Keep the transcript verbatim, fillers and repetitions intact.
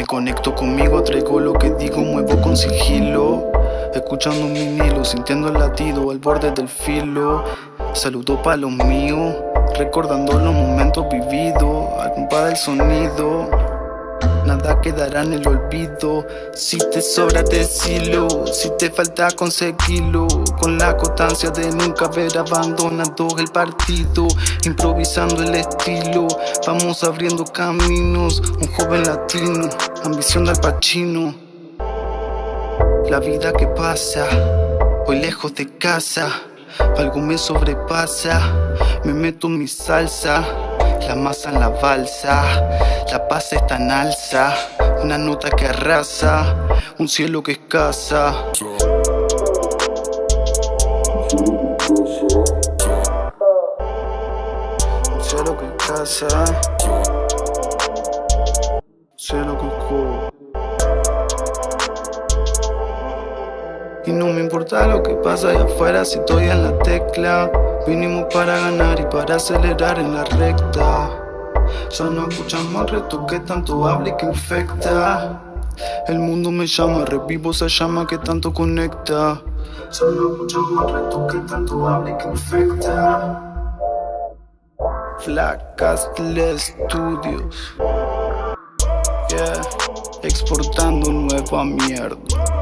Me conecto conmigo, traigo lo que digo, muevo con sigilo. Escuchando un vinilo, sintiendo el latido al borde del filo. Saludo pa' los míos, recordando los momentos vividos. Al compás del sonido, nada quedará en el olvido. Si te sobra decilo, si te falta conseguirlo. Con la constancia de nunca haber abandonado el partido. Improvisando el estilo, vamos abriendo caminos. Un joven latino, ambición de Al Pacino. La vida que pasa, hoy lejos de casa. Algo me sobrepasa, me meto en mi salsa. La masa en la balsa, la paz está en alza. Una nota que arrasa, un cielo que es casa. Un cielo que es casa, un cielo que es co. Y no me importa lo que pasa allá afuera si estoy en la tecla. Vinimos para ganar y para acelerar en la recta. Ya no escuchamos el resto que tanto habla y que infecta. El mundo me llama, revivo esa llama que tanto conecta. Ya no escuchamos el resto que tanto habla y que infecta. Flacastle Studios, yeah, exportando nueva mierda.